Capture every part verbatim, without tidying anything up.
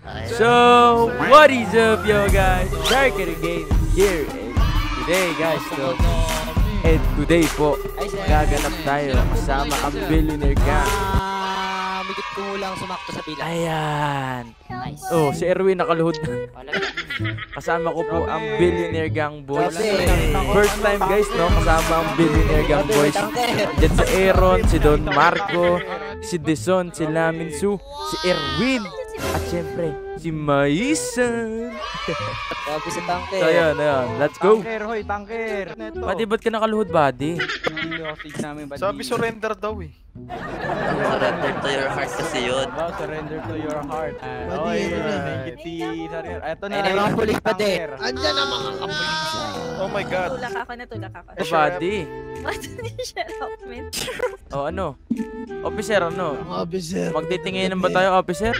So, what is up, yo guys? Shark Game here. And today, guys, so, and today po, gaganap tayo kasama ang Billionaire Gang. Ah, bigit ko lang sumakto sa bilang. Ayan. Nice. Oh, si Erwin nakaluhod na. Kasama ko po ang Billionaire Gang Boys. First time, guys, no? Kasama ang Billionaire Gang Boys. Diyan si Aaron, si Don Marco, si Deson, si Laminsu, si Erwin. At syempre, si Maisan. Grabe si Tanker. So, ayan, ayan. Let's go. Tanker, hoy, tanker. Buddy, ba't ka nakaluhod, buddy? Sabi surrender daw eh. Surrender to your heart kasi yun. Oh, surrender to your heart. Buddy, ano na? Ito na. Ay, mga pulis pa din. Andyan ang mga kapulis. Oh my God. Tulak ako na, tulak ako. Oh, buddy. What did you shut up, man? Oh, ano? Officer, ano? Officer. Magtitinginan ba tayo, officer?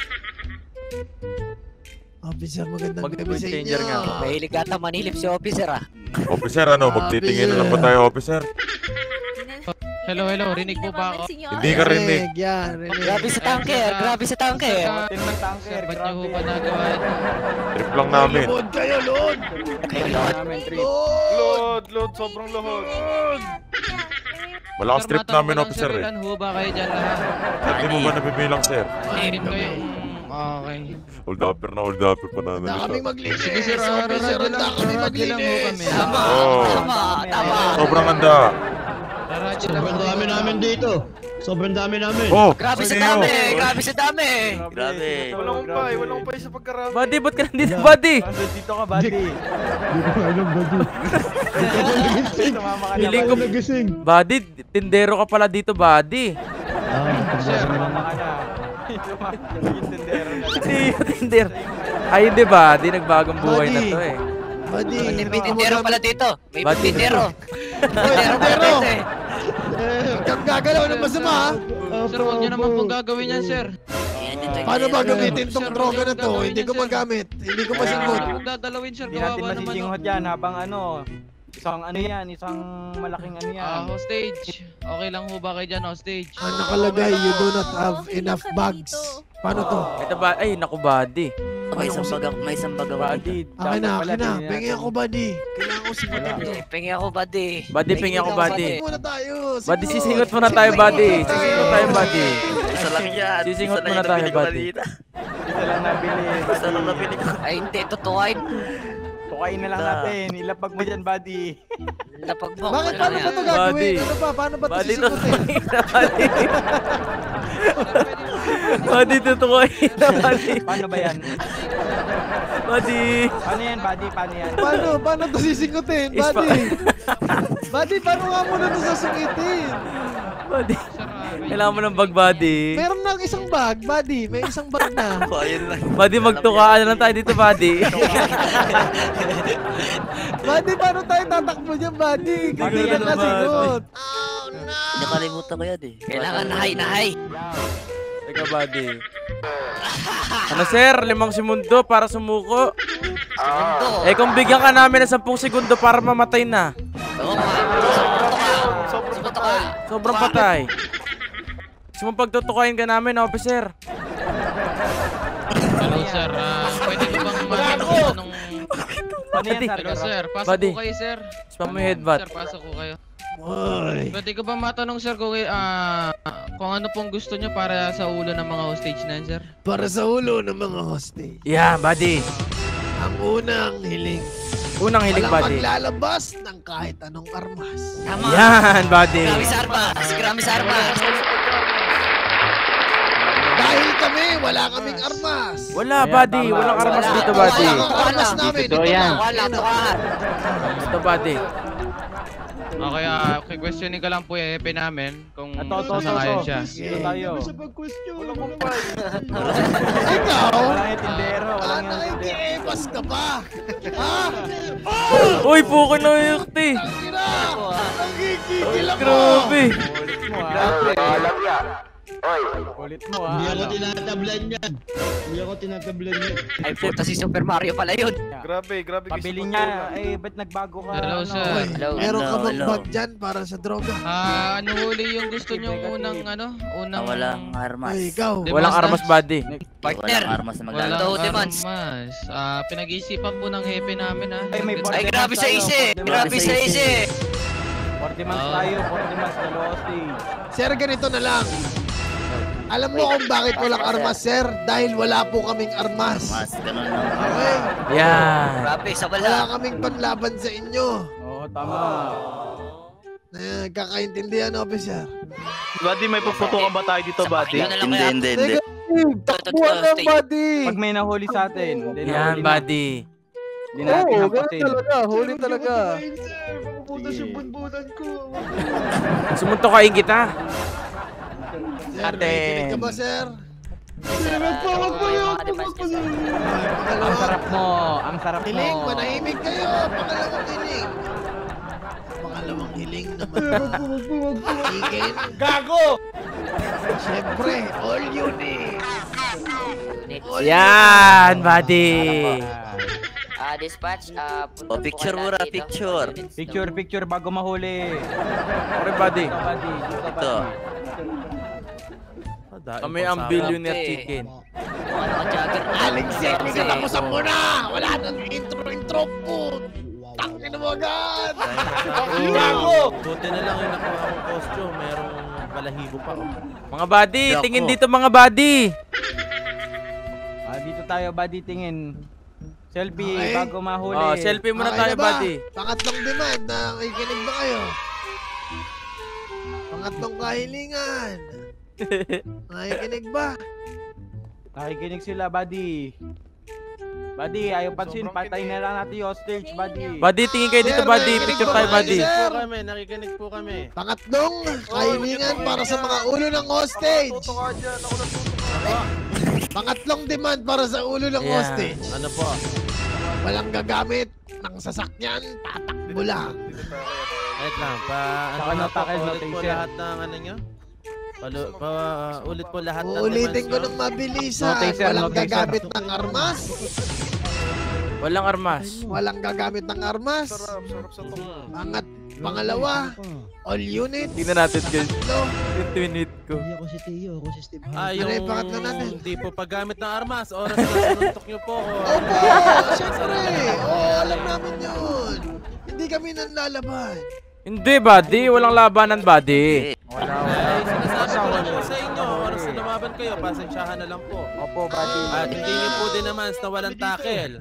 Officer, magandang Mag- gabi sa changer inyo. nga. Mahilig ata manilip si officer ah. Officer, ano? Magtitingin na lang ba tayo, officer? Hello, hello. Rinig mo ba ako? Hindi ka rinig. Yan, rinig. Grabe si Tanker, grabe si Tanker. Tin ng tanker. Sir, ba't niyo ho Grabe. ba nagawa ito? Trip lang namin. Load kayo, load! Namin trip. Load, load, sobrang load. Malakas trip Sir, namin, matanong ko lang, officer sir, eh. ilan ho ba kayo dyan lahat? Hindi mo ba nabibilang, sir? Anim kayo. Mm, okay. Hold upper na, hold upper pa na. Handa kaming maglinis. Sige, sir. Officer, Radyo handa lang. kaming Radyo lang ho maglinis. kami. Tama, Oo. tama, tama. Sobrang handa. Radyo lang. Sobrang dami namin dito. Sobrang dami namin. Oh, Grabe si sino? dami, grabe si dami. Grabe. Walang umpay, walang umpay sa pagkarami. Buddy, ba't ka nandito, buddy? Dito ka, buddy. Hindi ko alam ba di? Tumama ka na, Feeling Ako ko, nagising. buddy, tindero ka pala dito, buddy. Ah, Sir, tumama ka na. Yung tindero na. Hindi, tindero. Ay, hindi, buddy. Nagbagong buhay na to eh. Buddy, May pitintero pala dito. May Ba't- pitintero. Hoy, Pitintero pala tindero! dito eh. Kang gagalaw ng masama, ha? sir, huwag niyo naman pong gagawin yan, sir. Paano ba gamitin tong droga na to? Hindi ko magamit. Hindi ko Huwag masingot. niyo pong dadalawin, sir. Hindi natin Kawawa naman. masisinghot yan habang ano. Isang ano yan, isang malaking ano yan. Ah, hostage. Okay lang ho ba kayo dyan, hostage? Ang nakalagay, you do not have enough bags. Paano to? Ito ba? Ay, naku, buddy. May isang baga, may isang bagawa dito. Buddy, Akin na, dapat pala akin na. din Pengi natin- ako, buddy. Kailangan ko sigutin to. Eh, Pengi ako, buddy. Buddy, pengi ako, buddy. Muna tayo. Buddy, sisingot muna tayo, buddy. Sisingot tayo, buddy. Isa lang yan. Sisingot Isa lang muna yung tayo, nabili ko buddy. kanina. Isa lang nabili. Isa lang nabili ko. Ay, hindi, tutuwain. Tukain na lang natin. Ilapag mo dyan, buddy. Lapag mo. Bakit ano paano yan? ba ito gagawin? Buddy. Ano ba? Paano ba ito Buddy, to sisigutin? buddy. Buddy, tutukoy na, buddy. Paano ba yan? Buddy. Paano yan, buddy? Paano yan? Paano? Paano ito sisigutin? Is pa- Buddy. Buddy, paano nga muna ito sasungitin? Buddy. Kailangan mo ng bag, buddy. Meron na isang bag, buddy. May isang bag na. Oh, ayun lang. Buddy, magtukaan na lang tayo dito, buddy. Buddy, paano tayo tatakbo dyan, buddy? Paano Ganyan yan, na buddy? sigot. Nakalimutan ko yan eh. Kailangan nahay, nahay. Teka, buddy. Ano, sir? Limang segundo para sumuko. Segundo. Eh, kung bigyan ka namin ng sampung segundo para mamatay na. Oo nga. Sumunto ka. Sobrang Sumunto ka. Sobrang patay. Gusto mong pagtutukain ka namin, officer? Hello, sir. Ah, pwede ko bang magtanong? Paano yan, sir? Hello, sir. Pasok Buddy. ko kayo, sir. Spam mo yung headbutt. Sir, pasok ko kayo. Oy. Pwede ko ba matanong, sir, kung, ah, kung ano pong gusto nyo para sa ulo ng mga hostage na yan, sir? Para sa ulo ng mga hostage, Yeah, buddy. ang unang hiling. Unang hiling, Walang buddy. maglalabas ng kahit anong armas. Tama. Yan, buddy. Grabe sa armas. Grabe sa armas. Dahil kami, wala kaming armas. Wala, buddy. tama. Walang armas Wala. dito, buddy. Wala kang armas namin. Dito yan. Wala, tukahan. Ito, buddy. Okay, ah, okay, questioning ka lang po yung E P namin kung Ito, ito, ito, sasanayan ito. siya. Dito tayo. Walang umpay. Ikaw, Walang itindero. ah, Walang itindero. nakikiebas ka pa. Ha? Uy, puko na yung yakti. Tangina! Nagigigil ako. Grabe. Ulit mo, ah. Ulit mo ah. Hindi ako ano? tinatablan yan. Hindi ako tinatablan yan. Ay, puta si Super Mario pala yun. Grabe, grabe. Pabili niya, eh, ba't nagbago ka? Hello, ano? sir. Uy, Hello, meron ka hello, bang hello. bag dyan para sa droga? Ah, ano huli yung gusto nyo unang ano? Unang... Ah, walang armas. Ay, ikaw. Di ba? Walang armas, buddy. Partner. Walang armas na Walang maglalaro. Two demands. armas. Ah, pinag-iisipan po ng hepe namin ha. Ay, may Ay, grabe sa isi. Grabe sa isi. forty months Oh. tayo, forty months dalawa stage. Sir, ganito na lang. Alam mo kung bakit walang armas, sir? Dahil wala po kaming armas. Mas, ganun lang. Okay? Yan. Grabe, sa Wala wala. kaming panlaban sa inyo. Oo, tama. Nagkakaintindihan, officer. Buddy, may puputukan ba tayo dito, buddy? Yun na lang Hindi, kaya. hindi, hindi. Takbuhan lang, buddy! Pag may nahuli sa atin, hindi Yan, nahuli na. buddy. Hindi natin Oo, ganun hampasin. talaga. Huli talaga. Puputas yung bunbunan ko. Sumuntokain kita. Sir, Ate. nakikinig ka ba, sir? Sir, magpawag mo Ay, yun. mga demands niya, sir. Ay, Ang pangalawa. sarap mo, ang sarap mo. Hiling, manahimik kayo. Pangalawang hiling. Pangalawang hiling naman na. Chicken. Gago! Siyempre, all you need. All Yan, buddy. Ah, dispatch. Ah, punta Oh, po picture kayo muna, dito. picture. Picture, picture bago mahuli. Okay, buddy. Dito, buddy. Dito, Ito. buddy. Kami ang billionaire chicken. Mga naka-jogger na. Alex, Semi, katapusan mo na! Wala nang intro-intro po! Tangin mo agad! Gago! Buti na lang yung nakuha kong costume. Merong balahibo pa. Mga buddy, Dako. tingin dito mga buddy. Ah, dito tayo, buddy, tingin. Selfie Okay. bago mahuli. Oh, selfie muna Okay tayo, na ba? buddy. Pangatlong demand, nakikinig ba kayo? Pangatlong kahilingan. Nakikinig ba? Nakikinig sila, buddy. Buddy, ayaw pansin. Patayin na lang natin yung hostage, buddy. Buddy, tingin kayo dito, Sir, buddy. nakikinig Picture ba tayo, kayo, buddy. sir? kami, nakikinig po kami. Pangatlong kahilingan para sa mga ulo ng hostage. Pangatlong demand para sa ulo ng Yeah. hostage. Ano po? Walang gagamit ng sasakyan, tatakbo lang. Wait lang, pa ano Saka na po, natakil na ulit po taser. lahat ng ano nyo? Palu, pa, uh, ulit po lahat ng Uulitin ko demands ng mabilisan. No taser, Walang no taser. gagamit ng armas. Walang armas. Walang gagamit ng armas. Pangat, pangalawa, all units. Tingnan natin, guys. No, Yung twinit ko. Hindi ako si Teo, ako si Steve. Ah, Ano yung yung pangatlo natin? Hindi po paggamit ng armas, oras na sinuntok nyo po. o- opo, syempre. Oo, alam namin yun. Hindi kami nanlalaban. Hindi, buddy. Walang labanan, buddy. Ay, sinasabi ko po sa inyo, oras na lumaban kayo, pasensyahan na lang po. Opo, buddy. At hindi nyo po din naman na walang tackle.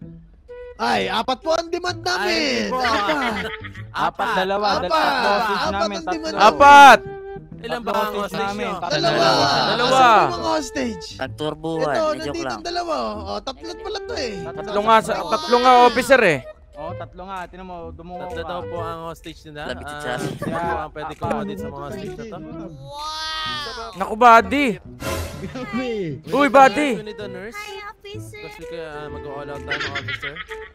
Ay, apat po ang demand Ay, namin. hindi po. Apat. Apat, dalawa. Apat. Dalawa hostage Apat namin. ang Tatlo. demand. Apat! Ilan ba Tatlo ang hostage hostage namin. nyo? Tatlo. Dalawa. Dalawa. Asan yung mga hostage? Nagturbuhan. Ito, Eh, joke nandito lang. ang dalawa. O, tatlo't pala to eh. Tatlo nga, sa, tatlo nga officer eh. Oh, tatlo nga. Tinan mo, dumuho Tatlo ka. daw po ang hostage nila. Labit si Ah, Chas. Sino po ang pwede ko audit sa mga hostage na to? Naku, buddy. Grabe. Uy, buddy. We need a nurse. Hi, officer. Kasi kaya uh, mag-all out tayo ng officer.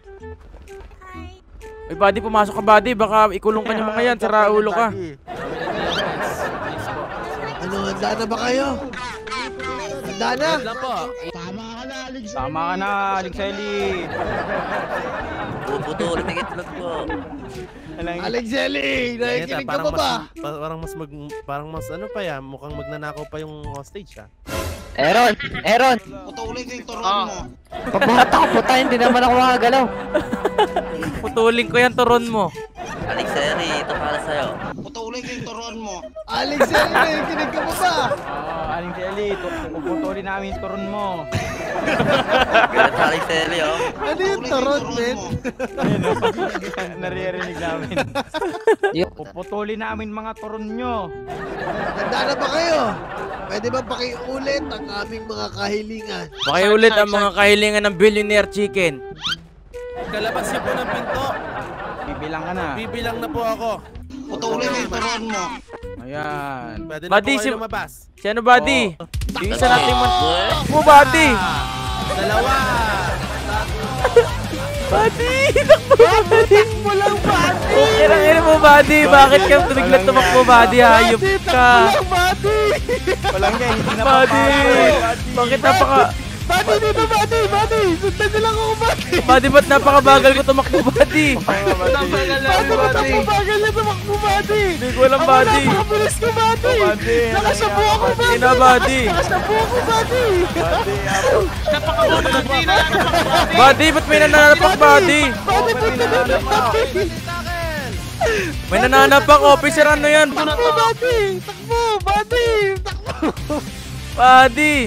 Hi. Uy, buddy, pumasok ka, buddy. Baka ikulong ka niya mga yan. Sara ulo ka. Please po. Ano, handa na ba kayo? Handa na? Wait lang po. Tama ka na, Alex. Tama ka na, Alexeli. Puputulin na itlog po. Alex Eli, nakikinig ka parang pa ba? mas, pa- parang mas mag, parang mas ano pa ya, mukhang magnanakaw pa yung hostage ah. Aaron! Aaron! Putulin ko yung turon Ah. mo. Pabuhat ako, puta, hindi naman ako makagalaw. Putulin ko yan turon mo. Alex, Eri, ito para sa'yo. Putulin ko yung turon mo. Alex Eli, nakikinig ka pa ba? Oh, Aling Eli, puputulin namin yung turon mo. Ganit Alex, Eri, oh. Ano yung turon, men? Ayun, oh. Naririnig namin. Puputulin namin mga turon nyo. Handa na ba kayo? Pwede ba pakiulit ang aming mga kahilingan? Pakiulit ang mga kahilingan ng billionaire chicken. Kalabas niyo po ng pinto. Bibilang ka na. Bibilang na po ako. Putulin ko yung turon mo. Ayan. Pwede na Buddy, po si- kayo lumabas. Si ano, buddy? Yung isa natin man... Mo, buddy! Dalawa! Buddy! Takbo mo lang, buddy! Okay lang, mo, buddy. Bakit ka tumiglat tumakbo, buddy? Hayop ka! Buddy! Walang niya, hindi na Buddy! Bakit napaka... Buddy, dito, buddy, buddy! Sundan nila ako, buddy! Buddy, ba't napakabagal ko tumakbo, buddy? Napagal lang, Buddy, ba't buddy. ako bagal na tumakbo, buddy? Hindi ko alam, Ako buddy. napakabilis ko, buddy! Buddy, Nakasabu ako, buddy! Hindi na, buddy. Nakasabu ako, buddy! Napakababa, buddy. Napakababa. Buddy, ba't may nananapak, buddy? Buddy, punta dito, buddy! May nananapak, officer, ano yan? Takbo, buddy! Takbo, buddy! Takbo! Buddy!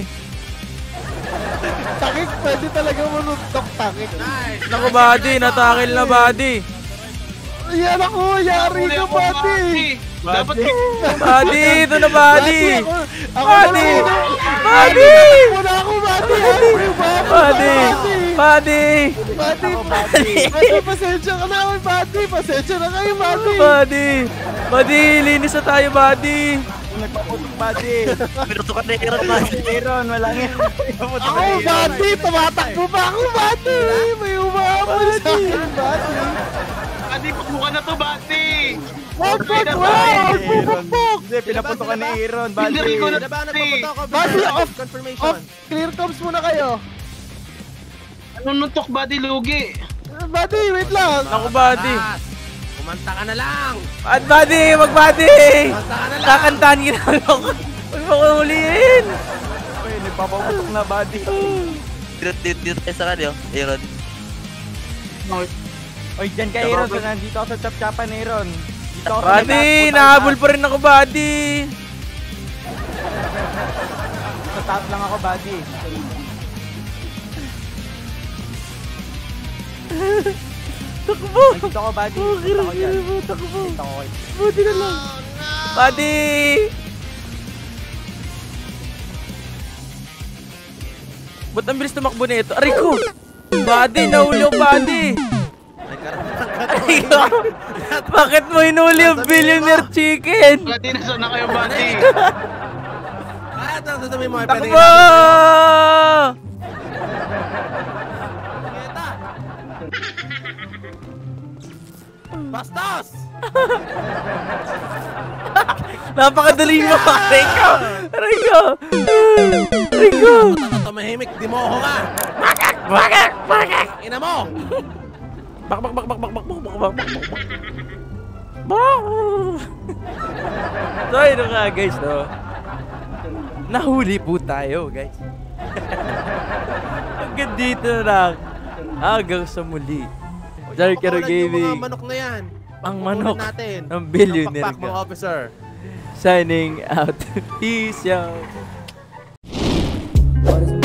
Takik, pwede talaga manuntok, takik. Naku, buddy, natakil na, buddy. Yan ako, yari ka, buddy! Dapat Buddy, ito na, buddy. Ako, ako Buddy! na, Buddy! Wala ako, buddy! Buddy! Buddy! Buddy! Buddy, pasensya ka na, oy, buddy! Pasensya na kayo, buddy! Buddy! Buddy, linis na tayo, buddy. Nagpaputok, buddy. Pinutukan na Aaron, buddy. Aaron, walang yan. Ako, buddy! Tumatakbo pa ako, buddy! May umahabol sa akin, buddy! Buddy, pagbuka na to, buddy. Wag, wag, wag! Pupukpok! Hindi, pinaputokan ni Aaron, buddy. Hindi ko na, Buddy. Buddy, off! Off! Clear comms muna kayo! Nanuntok, buddy, lugi. Buddy, wait lang! Naku, buddy. Kumanta ka na lang. At buddy, wag buddy. Kakantahan kita ako. Huwag mo ko huliin. Uy, nagpapaputok na, buddy. Dito, dito, dito tayo sa kanyo, Aaron. Oy, dyan ka, Aaron. So, nandito ako sa chap-chapan, Aaron. Dito ako sa Buddy, taas, nahabol pa rin ako, buddy. Sa taas lang ako, buddy. Takbo. Nandito ako, buddy. Dito ako dyan. Takbo. Dito ako. Buddy na lang. Buddy. Ba't ang bilis tumakbo na ito? Aray ko! Buddy, nahuli ako, buddy! Aray ko! Bakit mo hinuli yung billionaire chicken? Buddy, nasa na kayo, buddy. Ah, ito, sasabihin mo. Pwede Takbo! ka- Bastos! Napakadali mo! Aray ko! Aray ko! Aray ko! Tumahimik, dimoho ka! Bakak! Bakak! Bakak! Ina mo! Bak bak bak bak bak bak bak bak bak bak bak bak. So yun nga guys, no? Nahuli po tayo guys. Hanggang dito na lang. Hanggang sa muli. Zarkero Gaming. Mga manok na yan. Ang manok natin. ng billionaire Pakpak, mga ka. officer. Signing out. Peace out.